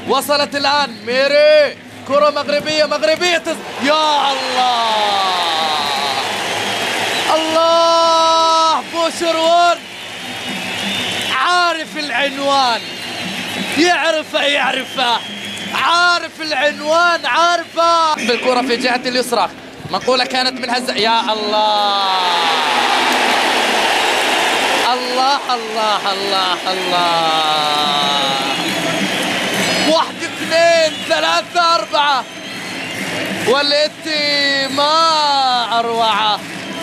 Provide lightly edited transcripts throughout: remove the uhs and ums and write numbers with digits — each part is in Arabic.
وصلت الآن ميري، كرة مغربية يا الله الله. بوشروان عارف العنوان، يعرفه عارف العنوان عارفه. بالكرة في جهة اليسرى، منقولة كانت من هزة، يا الله الله الله الله الله. 1 2 3 4 والإتي ما أروعه.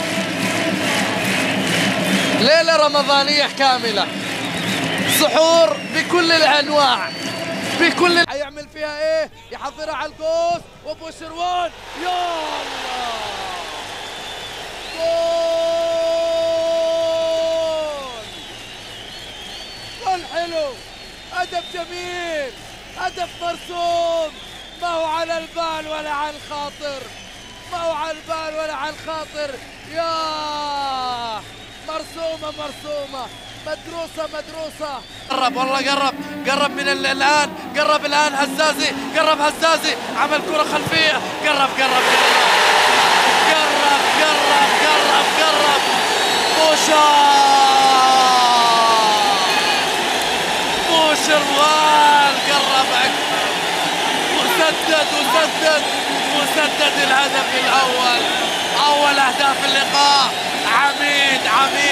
ليلة رمضانية كاملة، سحور بكل الأنواع هيعمل فيها ايه؟ يحضرها على القوس وبوشروان، يا الله جول حلو، هدف جميل، هدف مرسوم، ما هو على البال ولا على الخاطر، يا مرسومة مدروسة. قرب والله، قرب من الآن، قرب الآن هزازي، عمل كرة خلفية، قرب بوشروان قربك، وسدد الهدف الأول، أول أهداف اللقاء. عميد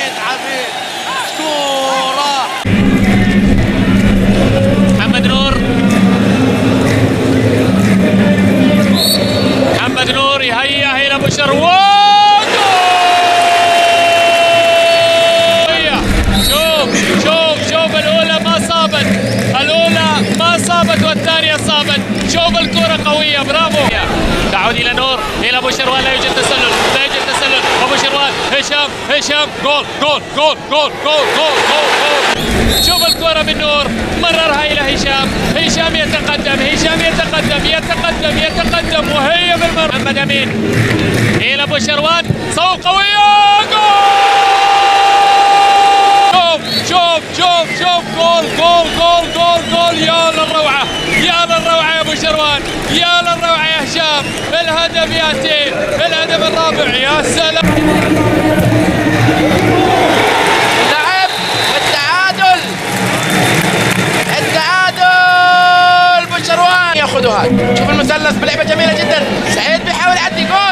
كورة محمد نور يهيئ إلى بوشروان. شوف الأولى ما صابت والثانية صابت. شوف الكرة قوية، برافو. تعود إلى نور، إلى بوشروان، لا يوجد تسلل، وبوشروان هشام جول. شوف الكرة من نور، مررها إلى هشام يتقدم وهي بالمرمى. محمد أمين إلى بوشروان، صوب قوية، جول. شوف جول. يا للروعة يا بوشروان، يا للروعة يا هشام. الهدف ياتي، الهدف الرابع، يا سلام. لعب التعادل بوشروان ياخذها. شوف المثلث بلعبة جميلة جدا، سعيد بيحاول يعدي، جول.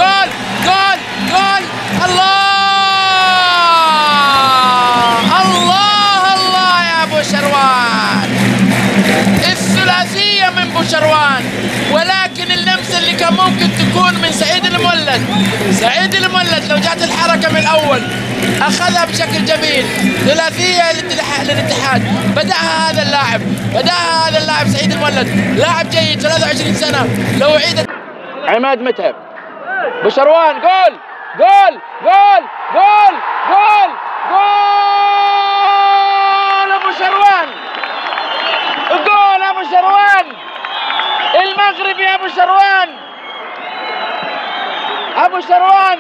الله يا بوشروان، الثلاثية من بوشروان، ولكن اللمسة اللي كان ممكن تكون من سعيد المولد لو جات الحركة من الأول أخذها بشكل جميل. ثلاثية للاتحاد، بدأها هذا اللاعب سعيد المولد، لاعب جيد، 23 سنة. لو عيدت عماد متعب، بوشروان، جول أبو شروان، المغربي أبو شروان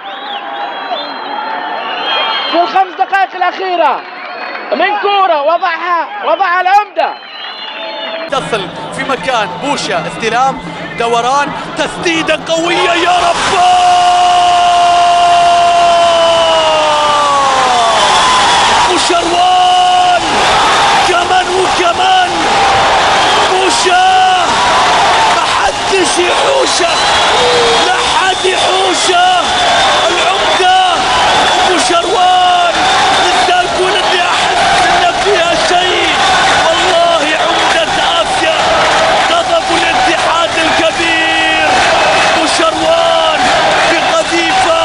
في ال5 دقائق الأخيرة من كورة وضعها العمدة. تصل في مكان بوشا، استلام، دوران، تسديدة قوية، يا رب. بوشروان كمان بوشا، محدش يحوشه، لا حد يحوشه. العمدة بوشروان، لسه أقول إني أحس إن فيها شيء، والله عمدة آسيا، غضب الاتحاد الكبير. بوشروان بقذيفة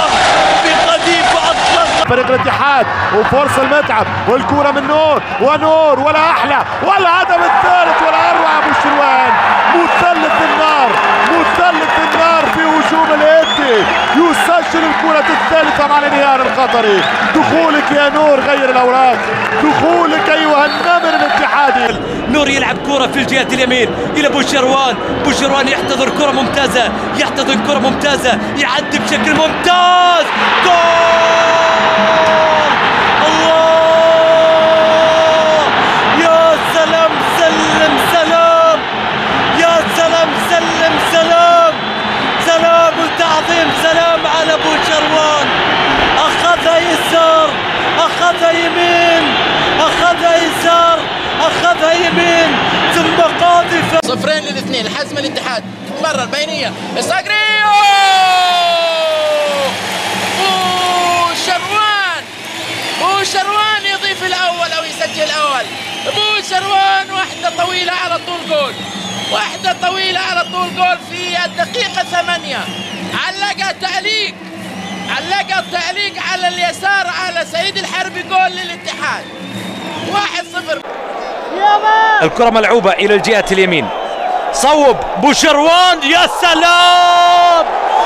أطلق فريق الاتحاد، وفرصة المتعب، والكرة من نور ولا أحلى، والهدف الثالث ولا أروع. بوشروان مثلث النار في هجوم الإتي، يسجل الكرة الثالثة مع الانهيار القطري. دخولك يا نور غير الأوراق، دخولك أيها النمر الاتحادي. نور يلعب كرة في الجهة اليمين إلى بوشروان يحتضر كرة ممتازة، يعدي بشكل ممتاز، جول. الله، يا سلام، الصقري بوشروان يضيف الاول او يسجل الاول. بوشروان واحده طويله على طول جول، واحده طويله على طول جول في الدقيقه 8. علقها تعليق على اليسار على سعيد الحربي، جول للاتحاد 1-0. الكرة ملعوبة إلى الجهة اليمين، صوب بوشروان، يا سلام،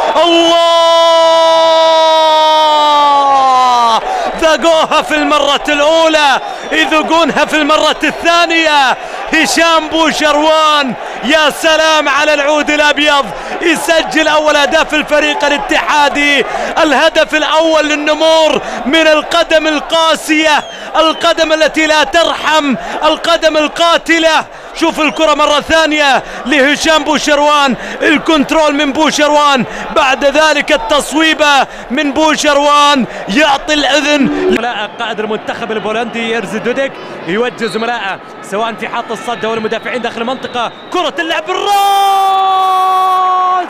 الله، ذاقوها في المرة الأولى، يذوقونها في المرة الثانية. هشام بوشروان، يا سلام على العود الأبيض، يسجل أول أهداف الفريق الاتحادي، الهدف الأول للنمور من القدم القاسية، القدم التي لا ترحم، القدم القاتلة. شوف الكرة مرة ثانية لهشام بوشروان، الكنترول من بوشروان، بعد ذلك التصويبة من بوشروان، يعطي الأذن. قائد المنتخب البولندي يرزي دوديك يوجه زملائه سواء في حاط الصد او المدافعين داخل المنطقة. كرة اللعب بالراس،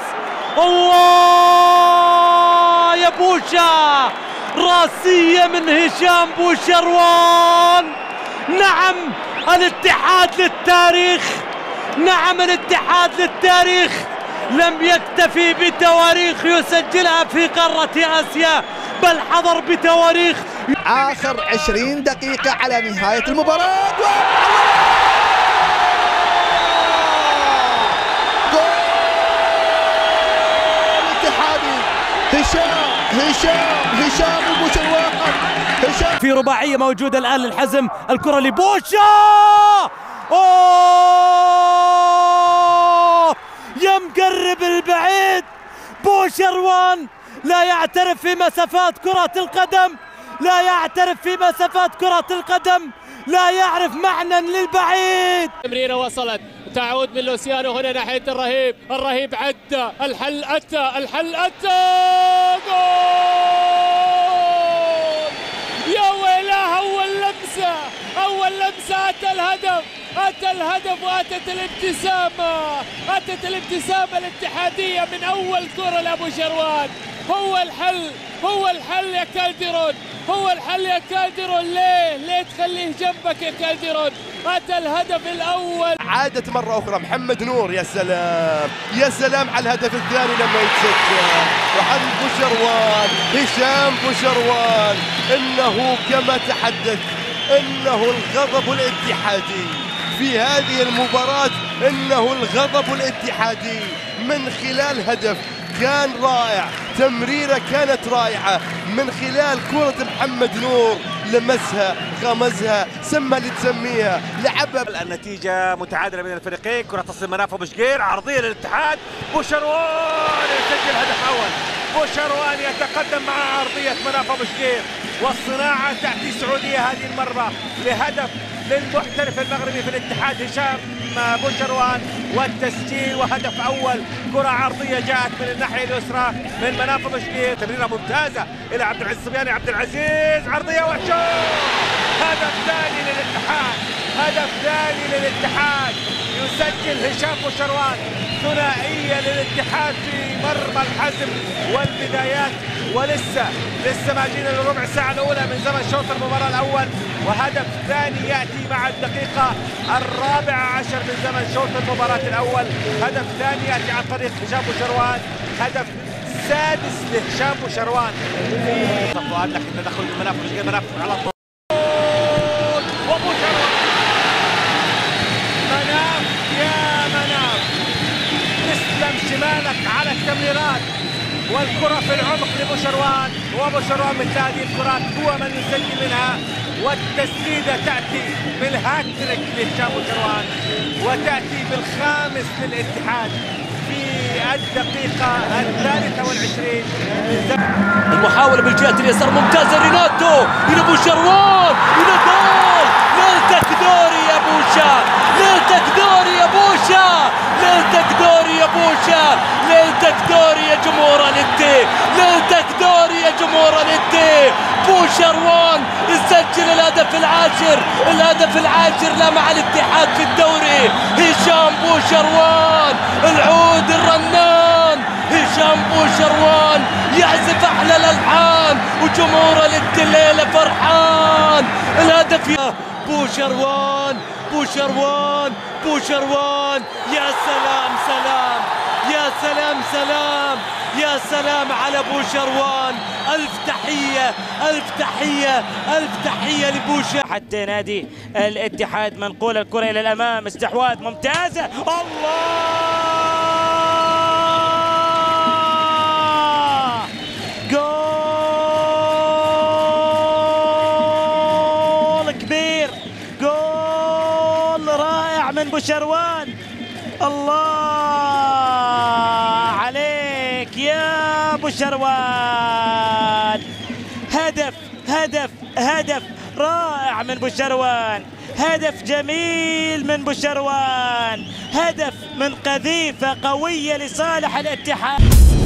الله يا بوشا، راسية من هشام بوشروان. نعم الاتحاد للتاريخ، نعم الاتحاد للتاريخ، لم يكتفي بتواريخ يسجلها في قارة آسيا، بل حضر بتواريخ. آخر 20 دقيقة على نهاية المباراة، جول الاتحادي. هشام بوشروان، في رباعية موجودة الآن للحزم، الكرة لبوشا، أوه يا مقرب البعيد. بوشروان لا يعترف في مسافات كرة القدم، لا يعترف في مسافات كرة القدم، لا يعرف معنى للبعيد. تمريرة وصلت، تعود من لوسيانو هنا ناحية الرهيب، الرهيب عدى، الحل أتى، جول يا ويلاه. أول لمسة أتى الهدف وأتت الابتسامة الاتحادية من أول كرة لأبو شروان. هو الحل يا كالديرون، ليه تخليه جنبك يا كالديرون. أتى الهدف الأول. عادت مرة أخرى محمد نور، يا سلام على الهدف الثاني لما يتسجل. محمد بوشروان، هشام بوشروان، إنه كما تحدث إنه الغضب الاتحادي في هذه المباراة، إنه الغضب الاتحادي من خلال هدف كان رائع، تمريرة كانت رائعة من خلال كرة محمد نور، لمسها، غمزها، سمى اللي تسميها، لعبها. النتيجة متعادلة بين الفريقين. كرة تصل مناف وبشقير، عرضية للاتحاد، بوشروان يسجل هدف أول. بوشروان يتقدم مع عرضية مناف وبشقير، والصناعة تأتي سعودية هذه المرة لهدف للمحترف المغربي في الاتحاد هشام بوشروان، والتسجيل وهدف أول. كرة عرضية جاءت من الناحية اليسرى من مناف بشقير، تمريرة ممتازة إلى عبد العزيز الصبياني، عبد العزيز عرضية وشوط. هدف ثاني للاتحاد، يسجل هشام بوشروان، ثنائية للاتحاد في مرمى الحزم والبدايات. ولسه ما جينا لربع ساعة الأولى من زمن شوط المباراة الأول، وهدف ثاني يأتي مع الدقيقة 14 من زمن شوط المباراة الأول. هدف ثاني يأتي عن طريق هشام بوشروان، هدف سادس لهشام بوشروان في صفوان، لكن تدخل من مناف وبشقير، مناف على طول، وبوشروان. مناف يا مناف، تسلم شمالك على التمريرات، والكرة في العمق لبوشروان، وبوشروان مثل هذه الكرات هو من يسجل منها، والتسديدة تأتي بالهاتريك لهشام بوشروان، وتأتي بالخامس للاتحاد في الدقيقة 23 من زمن. المحاولة بالجهة اليسار ممتازة، ريناتو إلى بوشروان، إلى جول. ليلتك دوري يا بوشا، ليلتك دوري يا بوشا، ليلتك دوري يا بوشا، ليلتك دوري يا جمهور الاتي، ليلتك دوري يا جمهور الاتي. بوشروان يسجل الهدف العاشر لا مع الاتحاد في الدوري. هشام بوشروان العود الرنان هشام بوشروان يعزف احلى الالحان وجمهور الليله فرحان. الهدف يا بوشروان بوشروان بوشروان. يا سلام سلام يا سلام سلام يا سلام على بوشروان. ألف تحية ألف تحية ألف تحية لبوشر. حتى نادي الاتحاد منقول الكرة إلى الأمام، استحواذ ممتازة. الله جول كبير، جول رائع من بوشروان. الله عليك يا بوشروان. هدف هدف هدف رائع من بوشروان، هدف جميل من بوشروان، هدف من قذيفة قوية لصالح الاتحاد.